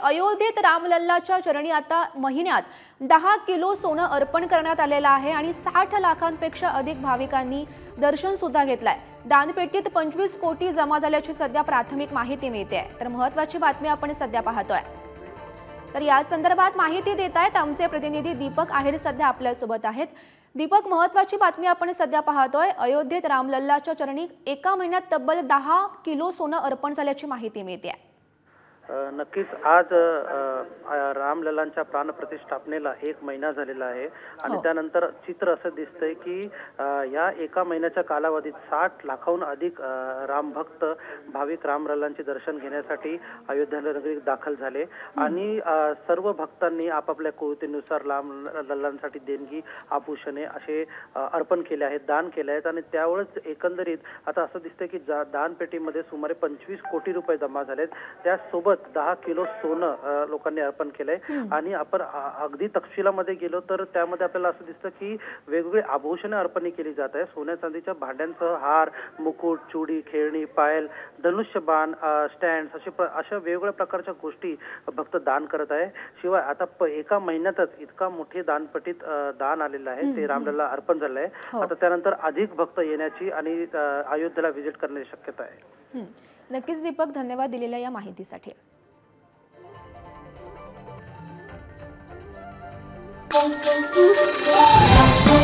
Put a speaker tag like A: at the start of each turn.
A: अयोध्येत रामलल्लाच्या चरणी आता महिन्यात 10 किलो सोनं अर्पण करण्यात आलेलं आहे आणि 60 लाखांपेक्षा अधिक भाविकांनी दर्शन सुद्धा घेतलंय। दानपेटीत 25 कोटी जमा झाल्याची सध्या प्राथमिक माहिती मिळते आहे। तर महत्त्वाची बातमी आपण सध्या पाहतोय। तर या संदर्भात माहिती देत आहेत आमचे प्रतिनिधी दीपक आहेर सध्या आपल्या सोबत आहेत। दीपक, महत्त्वाची बातमी आपण सध्या पाहतोय। अयोध्येत रामलल्लाच्या चरणी एका महिन्यात तब्बल 10 किलो सोनं अर्पण झाल्याची माहिती मिळते आहे।
B: नक्कीच आज रामलल्लांच्या प्राणप्रतिष्ठापनेला 1 महिना झालेला आहे आणि त्यानंतर चित्र असं दिसतंय की या एका महिन्याच्या कालावधीत 60 लाखाहून अधिक रामभक्त भाविक रामलल्लांचे दर्शन घेण्यासाठी अयोध्या नगरीत दाखल झाले आणि सर्व भक्तांनी आपापल्या कुवतीनुसार रामलल्लांसाठी देणगी आभूषणे असे अर्पण केले आहेत, दान केले आहेत आणि त्यावेळेस एकंदरीत आता असं दिसतंय की दानपेटीमध्ये सुमारे 25 कोटी रुपये जमा झालेत। त्यासोबत 10 किलो सोनं लोकांनी अर्पण केलंय आणि आपण अगदी तपशिलामध्ये गेलो तर त्यामध्ये आपल्याला असं दिसतं की वेगवेगळे आभूषणे अर्पण केली जात आहे। सोन्या चांदीच्या भांड्यांसह हार, मुकुट, चुडी, खेळणी, पायल, धनुष्यबाण, स्टँड अशा वेगवेगळ्या प्रकारच्या गोष्टी भक्त दान करत आहे। शिवाय आता एका महिन्यातच इतका मोठे दानपटीत दान आलेलं आहे, ते रामलल्ला अर्पण झालं आहे। आता त्यानंतर अधिक भक्त येण्याची आणि अयोध्येला व्हिजिट करण्याची शक्यता आहे।
A: नक्कीच दीपक, धन्यवाद दिलेल्या या माहितीसाठी।
C: Thank you.